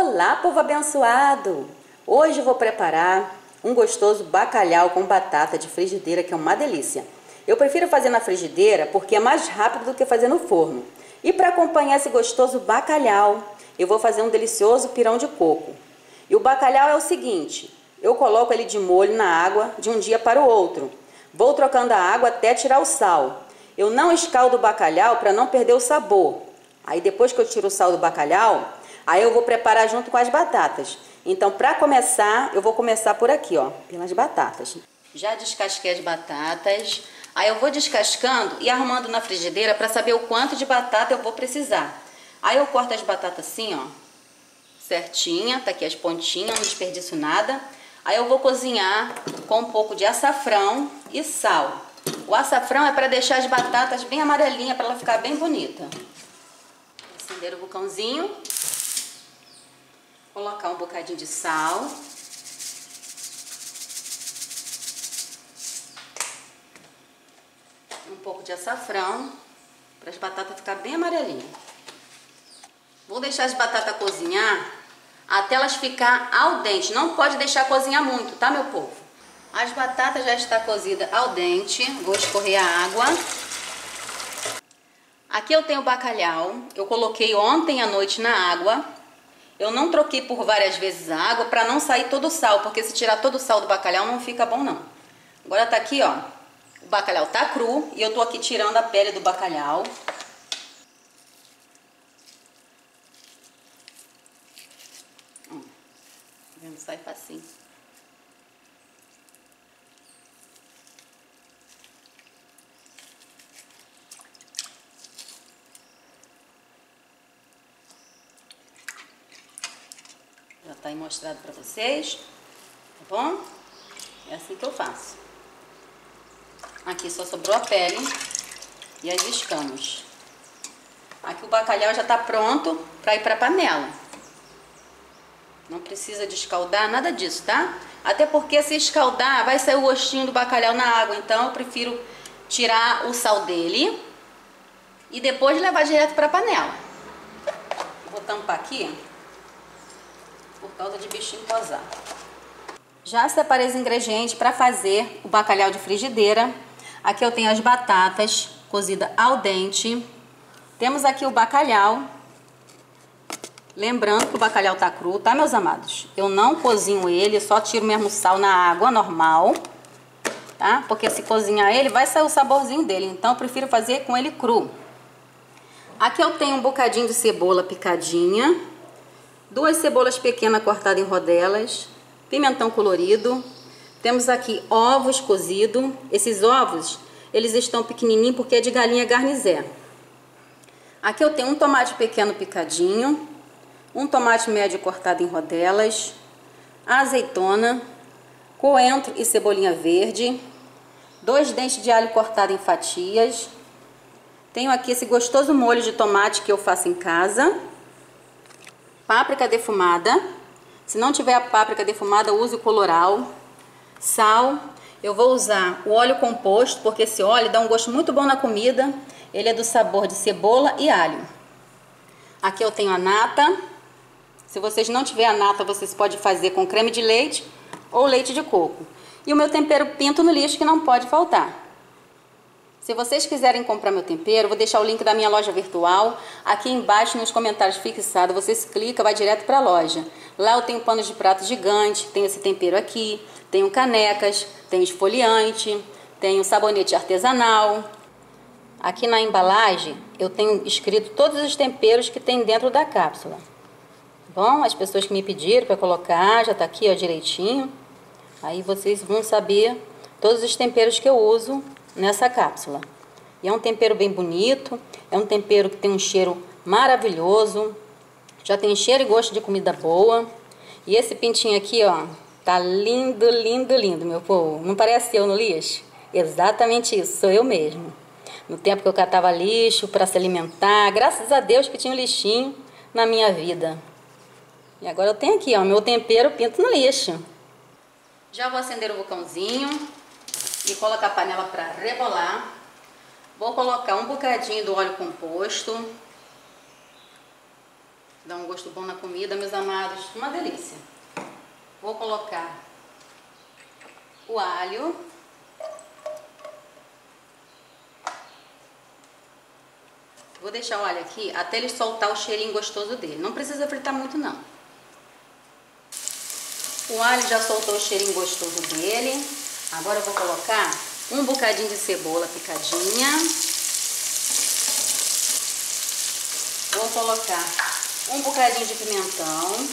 Olá, povo abençoado! Hoje eu vou preparar um gostoso bacalhau com batata de frigideira, que é uma delícia. Eu prefiro fazer na frigideira porque é mais rápido do que fazer no forno. E para acompanhar esse gostoso bacalhau, eu vou fazer um delicioso pirão de coco. E o bacalhau é o seguinte, eu coloco ele de molho na água de um dia para o outro. Vou trocando a água até tirar o sal. Eu não escaldo o bacalhau para não perder o sabor. Aí depois que eu tiro o sal do bacalhau, aí eu vou preparar junto com as batatas. Então, para começar, eu vou começar por aqui, ó, pelas batatas. Já descasquei as batatas. Aí eu vou descascando e arrumando na frigideira para saber o quanto de batata eu vou precisar. Aí eu corto as batatas assim, ó, certinha, tá aqui as pontinhas, não desperdiço nada. Aí eu vou cozinhar com um pouco de açafrão e sal. O açafrão é para deixar as batatas bem amarelinhas, para ela ficar bem bonita. Acender o vulcãozinho. Colocar um bocadinho de sal. Um pouco de açafrão, para as batatas ficar bem amarelinhas. Vou deixar as batatas cozinhar até elas ficar al dente. Não pode deixar cozinhar muito, tá, meu povo? As batatas já estão cozidas al dente. Vou escorrer a água. Aqui eu tenho o bacalhau. Eu coloquei ontem à noite na água. Eu não troquei por várias vezes a água para não sair todo o sal, porque se tirar todo o sal do bacalhau não fica bom não. Agora tá aqui, ó. O bacalhau tá cru e eu tô aqui tirando a pele do bacalhau. Tá vendo? Sai facinho. Já tá aí mostrado pra vocês, tá bom? É assim que eu faço. Aqui só sobrou a pele e as escamas. Aqui o bacalhau já tá pronto para ir para a panela. Não precisa de escaldar, nada disso, tá? Até porque se escaldar vai sair o gostinho do bacalhau na água. Então eu prefiro tirar o sal dele e depois levar direto para a panela. Vou tampar aqui por causa de bichinho posar. Já separei os ingredientes para fazer o bacalhau de frigideira. Aqui eu tenho as batatas cozidas al dente. Temos aqui o bacalhau. Lembrando que o bacalhau tá cru, tá, meus amados? Eu não cozinho ele, só tiro mesmo sal na água normal, tá? Porque se cozinhar ele, vai sair o saborzinho dele. Então eu prefiro fazer com ele cru. Aqui eu tenho um bocadinho de cebola picadinha. 2 cebolas pequenas cortadas em rodelas. Pimentão colorido. Temos aqui ovos cozidos. Esses ovos, eles estão pequenininhos porque é de galinha garnizé. Aqui eu tenho um tomate pequeno picadinho, um tomate médio cortado em rodelas, azeitona, coentro e cebolinha verde, 2 dentes de alho cortado em fatias. Tenho aqui esse gostoso molho de tomate que eu faço em casa, páprica defumada. Se não tiver a páprica defumada, use o coloral. Sal. Eu vou usar o óleo composto, porque esse óleo dá um gosto muito bom na comida. Ele é do sabor de cebola e alho. Aqui eu tenho a nata. Se vocês não tiverem a nata, vocês podem fazer com creme de leite ou leite de coco. E o meu tempero pinto no lixo, que não pode faltar. Se vocês quiserem comprar meu tempero, vou deixar o link da minha loja virtual aqui embaixo nos comentários fixados. Vocês clicam, vai direto para a loja. Lá eu tenho panos de prato gigante, tenho esse tempero aqui, tenho canecas, tenho esfoliante, tenho sabonete artesanal. Aqui na embalagem eu tenho escrito todos os temperos que tem dentro da cápsula. Bom, as pessoas que me pediram para colocar, já está aqui, ó, direitinho. Aí vocês vão saber todos os temperos que eu uso nessa cápsula. E é um tempero bem bonito, é um tempero que tem um cheiro maravilhoso, já tem cheiro e gosto de comida boa. E esse pintinho aqui, ó, tá lindo, lindo, lindo, meu povo. Não parece eu no lixo? Exatamente isso, sou eu mesmo. No tempo que eu catava lixo para se alimentar, graças a Deus que tinha um lixinho na minha vida. E agora eu tenho aqui, ó, meu tempero pinto no lixo. Já vou acender o vulcãozinho e colocar a panela para rebolar. Vou colocar um bocadinho do óleo composto. Dá um gosto bom na comida, meus amados. Uma delícia. Vou colocar o alho. Vou deixar o alho aqui até ele soltar o cheirinho gostoso dele. Não precisa fritar muito, não. O alho já soltou o cheirinho gostoso dele. Agora eu vou colocar um bocadinho de cebola picadinha. Vou colocar um bocadinho de pimentão.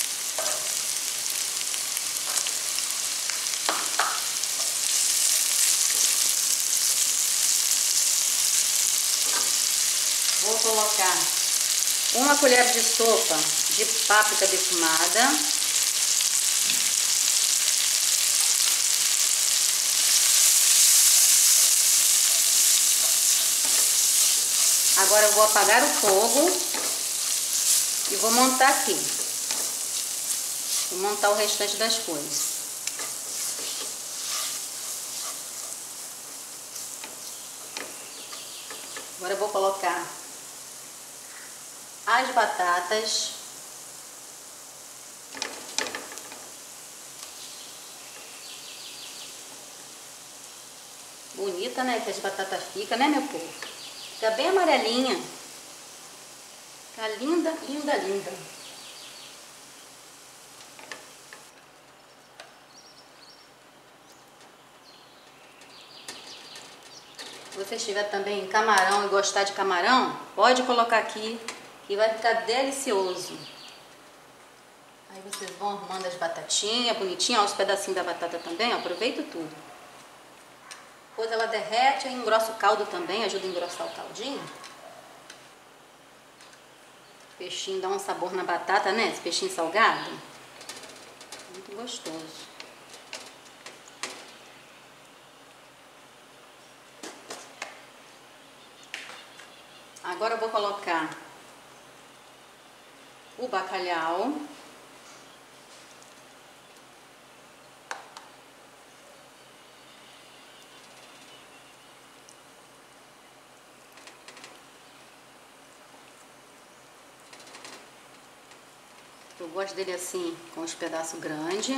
Vou colocar uma colher de sopa de páprica defumada. Agora eu vou apagar o fogo e vou montar aqui. Vou montar o restante das coisas. Agora eu vou colocar as batatas. Bonita, né? Que as batatas ficam, né, meu povo? Fica bem amarelinha. Fica linda, linda, linda. Se você tiver também camarão e gostar de camarão, pode colocar aqui e vai ficar delicioso. Aí vocês vão arrumando as batatinhas, bonitinha, ó, os pedacinhos da batata também, ó, aproveito tudo. Depois ela derrete, aí engrossa o caldo também, ajuda a engrossar o caldinho. Peixinho dá um sabor na batata, né? Esse peixinho salgado. Muito gostoso. Agora eu vou colocar o bacalhau. Eu gosto dele assim, com os pedaços grandes.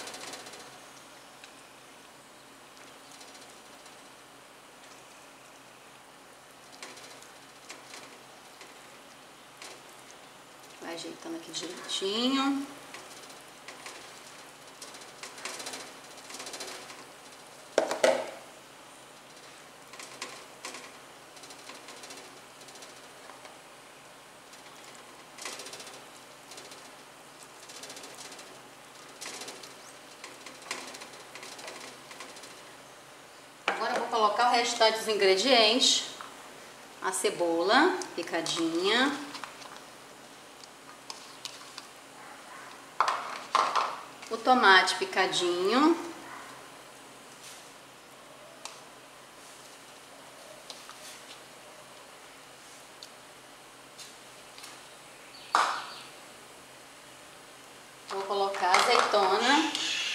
Vai ajeitando aqui direitinho. Agora eu vou colocar o restante dos ingredientes. A cebola picadinha. O tomate picadinho. Vou colocar a azeitona.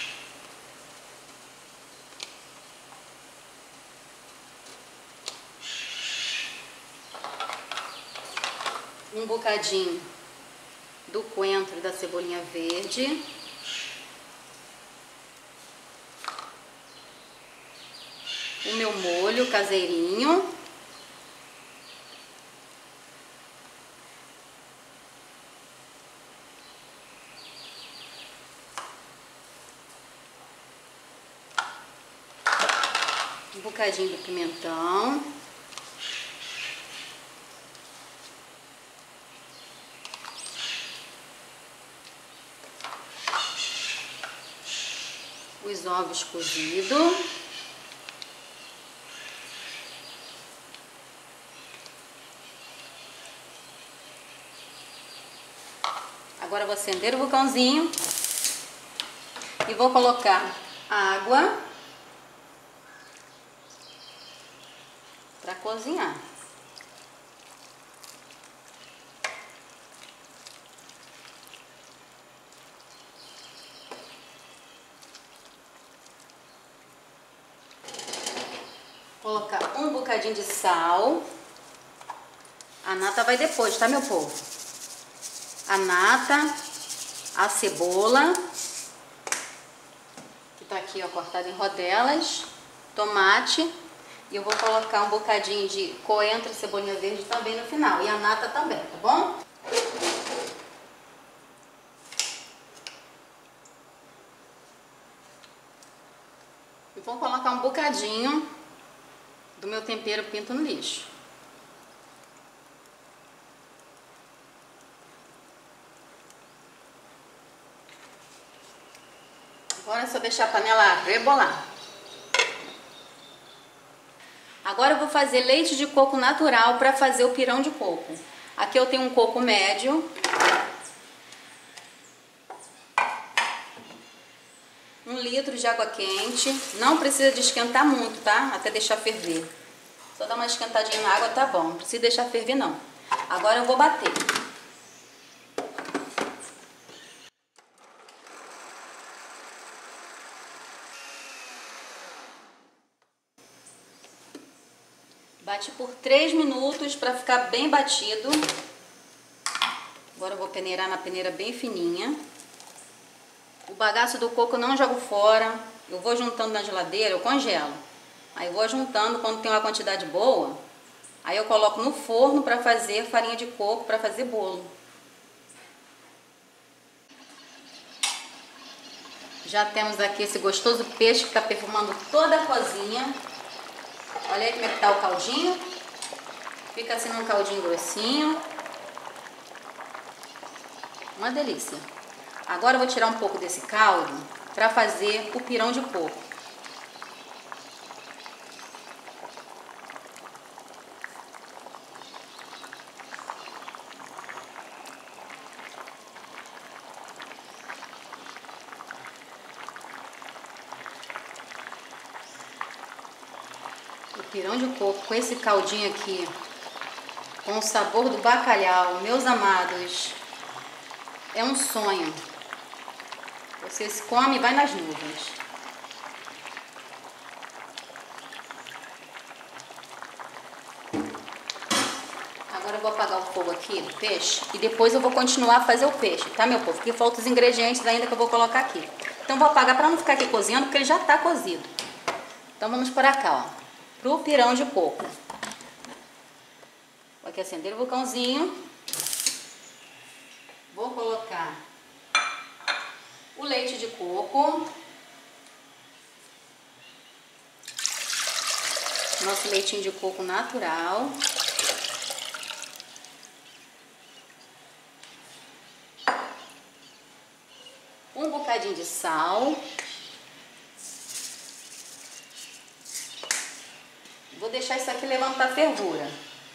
Um bocadinho do coentro e da cebolinha verde. O meu molho caseirinho. Um bocadinho do pimentão. Os ovos cozidos. Agora eu vou acender o vulcãozinho e vou colocar água para cozinhar. Colocar um bocadinho de sal. A nata vai depois, tá, meu povo? a nata, a cebola, que tá aqui, ó, cortada em rodelas, tomate, e eu vou colocar um bocadinho de coentro e cebolinha verde também no final, e a nata também, tá bom? E vou colocar um bocadinho do meu tempero pinto no lixo. Agora é só deixar a panela rebolar. Agora eu vou fazer leite de coco natural para fazer o pirão de coco. Aqui eu tenho um coco médio. 1 litro de água quente. Não precisa de esquentar muito, tá? Até deixar ferver. Só dar uma esquentadinha na água, tá bom. Não precisa deixar ferver, não. Agora eu vou bater. Bate por 3 minutos para ficar bem batido. Agora eu vou peneirar na peneira bem fininha. O bagaço do coco eu não jogo fora. Eu vou juntando na geladeira, eu congelo. Aí eu vou juntando quando tem uma quantidade boa. Aí eu coloco no forno para fazer farinha de coco, para fazer bolo. Já temos aqui esse gostoso peixe que está perfumando toda a cozinha. Olha aí como é que tá o caldinho. Fica assim num caldinho grossinho. Uma delícia. Agora eu vou tirar um pouco desse caldo para fazer o pirão de coco. O pirão de coco com esse caldinho aqui, com o sabor do bacalhau, meus amados, é um sonho. Vocês comem e vai nas nuvens. Agora eu vou apagar o fogo aqui do peixe e depois eu vou continuar a fazer o peixe, tá, meu povo? Porque faltam os ingredientes ainda que eu vou colocar aqui. Então vou apagar para não ficar aqui cozinhando, porque ele já tá cozido. Então vamos para cá, ó, pro pirão de coco. Vou aqui acender o vulcãozinho. Vou colocar o leite de coco. Nosso leitinho de coco natural. Um bocadinho de sal. Vou deixar isso aqui levantar a fervura.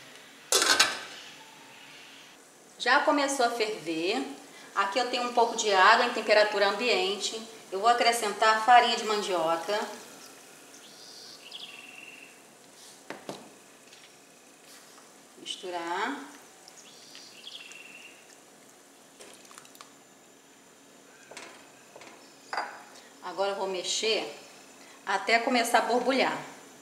Já começou a ferver. Aqui eu tenho um pouco de água em temperatura ambiente. Eu vou acrescentar farinha de mandioca. Misturar. Agora eu vou mexer até começar a borbulhar.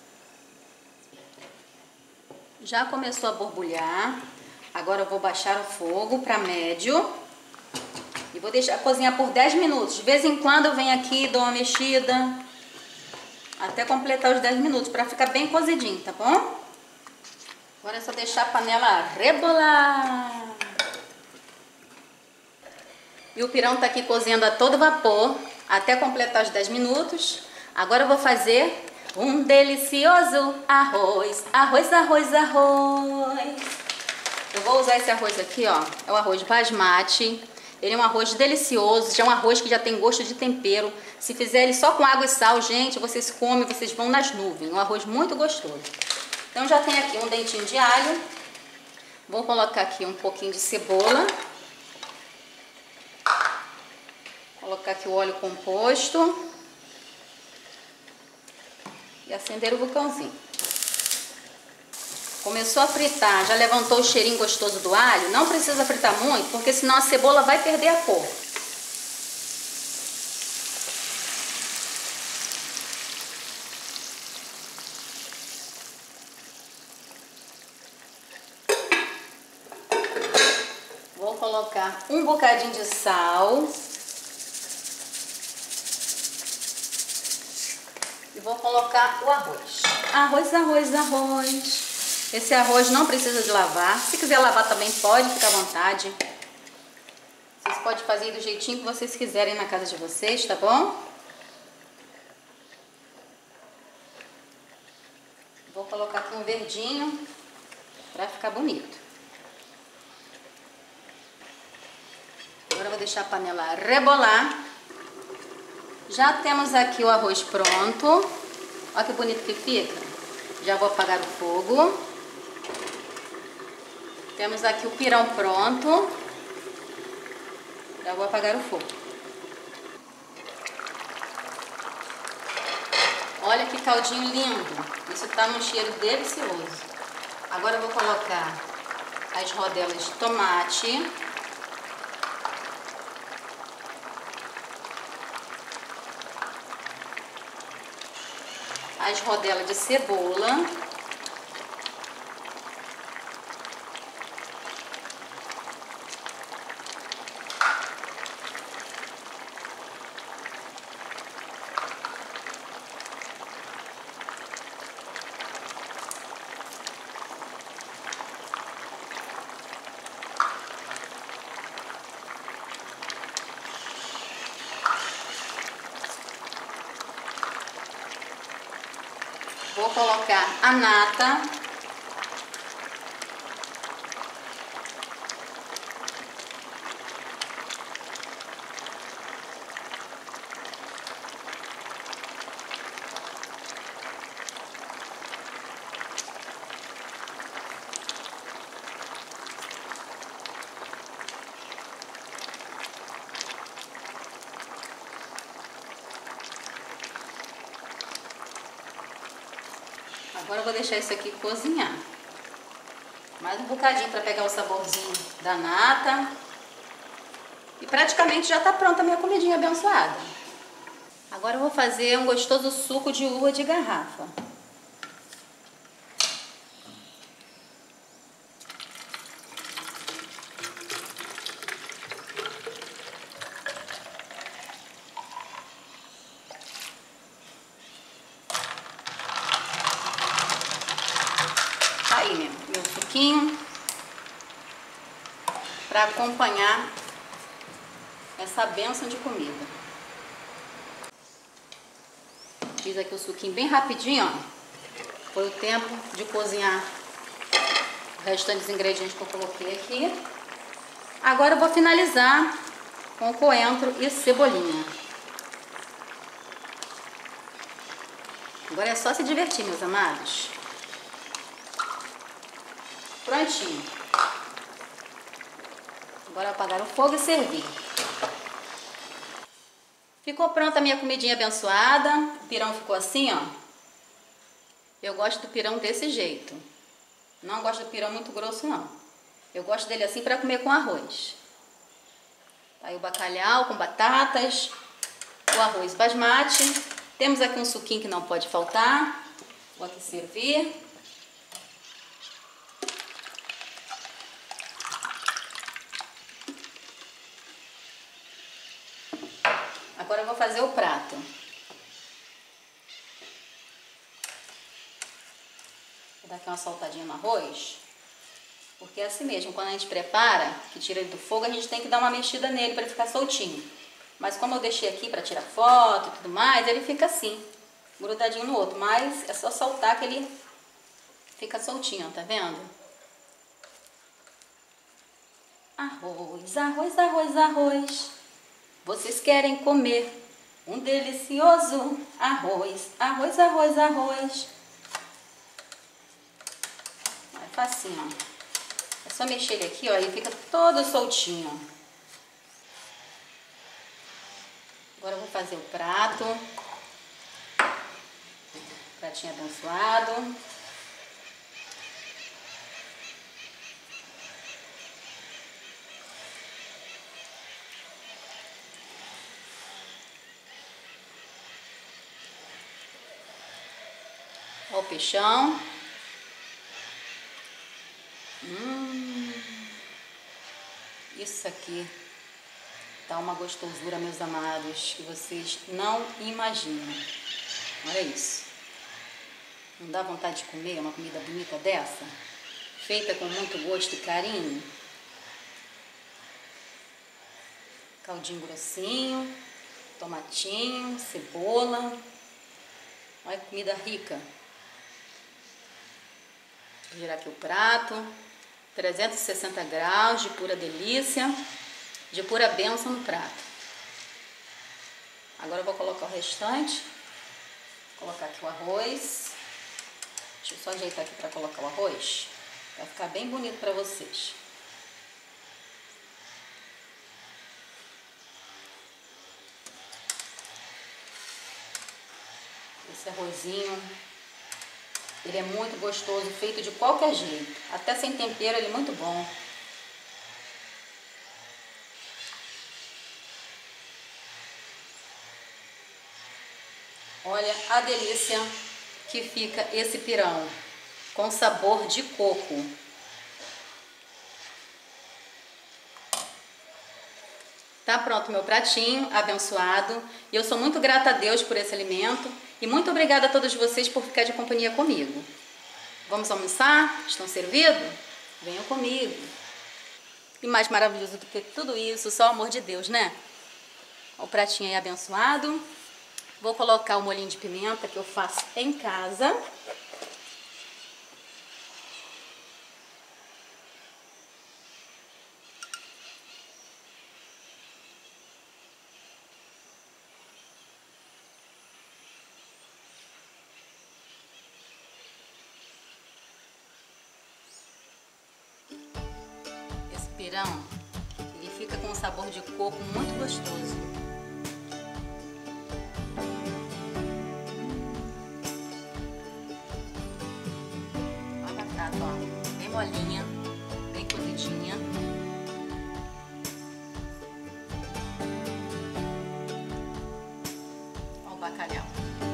Já começou a borbulhar. Agora eu vou baixar o fogo para médio. E vou deixar cozinhar por 10 minutos. De vez em quando eu venho aqui, dou uma mexida. Até completar os 10 minutos, para ficar bem cozidinho, tá bom? Agora é só deixar a panela rebolar. E o pirão tá aqui cozinhando a todo vapor, até completar os 10 minutos. Agora eu vou fazer um delicioso arroz. Arroz, arroz, arroz. Eu vou usar esse arroz aqui, ó. É o arroz basmati. Ele é um arroz delicioso, já é um arroz que já tem gosto de tempero. Se fizer ele só com água e sal, gente, vocês comem, vocês vão nas nuvens. Um arroz muito gostoso. Então já tem aqui um dentinho de alho. Vou colocar aqui um pouquinho de cebola. Colocar aqui o óleo composto. E acender o vulcãozinho. Começou a fritar, já levantou o cheirinho gostoso do alho. Não precisa fritar muito, porque senão a cebola vai perder a cor. Vou Vou colocar um bocadinho de sal. E vou colocar o arroz. Arroz, arroz, arroz. Esse arroz não precisa de lavar. Se quiser lavar também pode, fica à vontade. Vocês podem fazer do jeitinho que vocês quiserem na casa de vocês, tá bom? Vou colocar aqui um verdinho para ficar bonito. Agora eu vou deixar a panela rebolar. Já temos aqui o arroz pronto. Olha que bonito que fica. Já vou apagar o fogo. Temos aqui o pirão pronto. Já vou apagar o fogo. Olha que caldinho lindo. Isso tá num cheiro delicioso. Agora eu vou colocar as rodelas de tomate. As rodelas de cebola. Vou colocar a nata. Agora eu vou deixar isso aqui cozinhar. Mais um bocadinho para pegar o saborzinho da nata. E praticamente já está pronta a minha comidinha abençoada. Agora eu vou fazer um gostoso suco de uva de garrafa. Aí, meu suquinho para acompanhar essa bênção de comida. Fiz aqui o suquinho bem rapidinho, ó. Foi o tempo de cozinhar o restante dos ingredientes que eu coloquei aqui. Agora eu vou finalizar com coentro e cebolinha. Agora é só se divertir, meus amados. Prontinho. Agora apagar o fogo e servir. Ficou pronta a minha comidinha abençoada. O pirão ficou assim, ó. Eu gosto do pirão desse jeito. Não gosto do pirão muito grosso, não. Eu gosto dele assim para comer com arroz. Tá aí o bacalhau com batatas, o arroz basmati. Temos aqui um suquinho que não pode faltar. Vou aqui servir. Agora eu vou fazer o prato. Vou dar aqui uma saltadinha no arroz. Porque é assim mesmo, quando a gente prepara, que tira ele do fogo, a gente tem que dar uma mexida nele para ele ficar soltinho. Mas como eu deixei aqui para tirar foto e tudo mais, ele fica assim, grudadinho no outro. Mas é só soltar que ele fica soltinho, tá vendo? Arroz, arroz, arroz, arroz. Vocês querem comer um delicioso arroz, arroz, arroz, arroz. É facinho, ó. É só mexer ele aqui, ó, e fica todo soltinho. Agora eu vou fazer o prato. Pratinho abençoado. Olha o peixão. Isso aqui tá uma gostosura, meus amados, que vocês não imaginam. Olha isso. Não dá vontade de comer uma comida bonita dessa? Feita com muito gosto e carinho. Caldinho grossinho, tomatinho, cebola. Olha que comida rica. Vou girar aqui o prato. 360 graus de pura delícia, de pura bênção no prato. Agora eu vou colocar o restante. Vou colocar aqui o arroz. Deixa eu só ajeitar aqui para colocar o arroz. Vai ficar bem bonito para vocês. Esse arrozinho, ele é muito gostoso, feito de qualquer jeito. Até sem tempero, ele é muito bom. Olha a delícia que fica esse pirão, com sabor de coco. Tá pronto meu pratinho, abençoado. E eu sou muito grata a Deus por esse alimento. E muito obrigada a todos vocês por ficar de companhia comigo. Vamos almoçar? Estão servidos? Venham comigo. E mais maravilhoso do que tudo isso, só o amor de Deus, né? O pratinho aí abençoado. Vou colocar o molhinho de pimenta que eu faço em casa. Esse pirão, ele fica com um sabor de coco muito gostoso. Ó, bem molinha, bem cozidinha. Ó o bacalhau.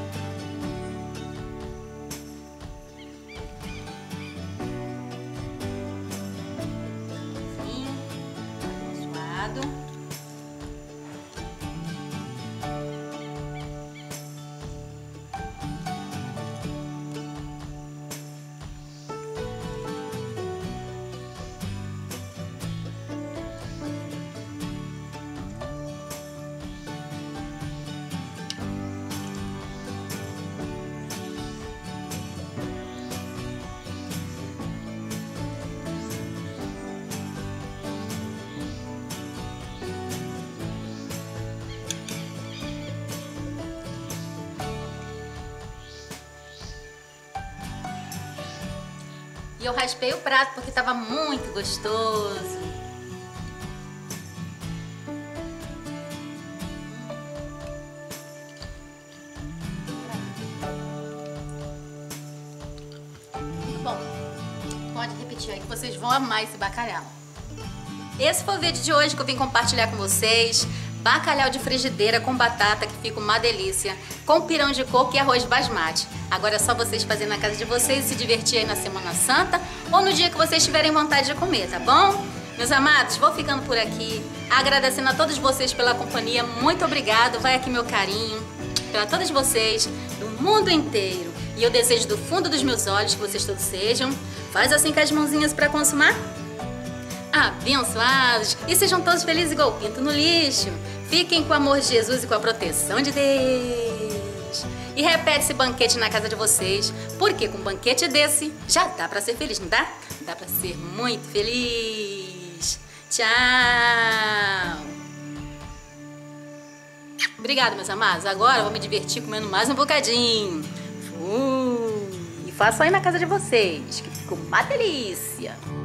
Assim, abençoado. E eu raspei o prato porque estava muito gostoso. Muito bom. Pode repetir aí que vocês vão amar esse bacalhau. Esse foi o vídeo de hoje que eu vim compartilhar com vocês. Bacalhau de frigideira com batata, que fica uma delícia, com pirão de coco e arroz basmati. Agora é só vocês fazerem na casa de vocês e se divertir aí na Semana Santa ou no dia que vocês tiverem vontade de comer, tá bom? Meus amados, vou ficando por aqui, agradecendo a todos vocês pela companhia. Muito obrigado, vai aqui meu carinho para todos vocês do mundo inteiro. E eu desejo do fundo dos meus olhos que vocês todos sejam. Faz assim com as mãozinhas para consumar. Abençoados e sejam todos felizes igual pinto no lixo. Fiquem com o amor de Jesus e com a proteção de Deus. E repete esse banquete na casa de vocês, porque com um banquete desse já dá pra ser feliz, não dá? Dá pra ser muito feliz. Tchau! Obrigada, meus amados. Agora eu vou me divertir comendo mais um bocadinho. E façam aí na casa de vocês, que ficou uma delícia.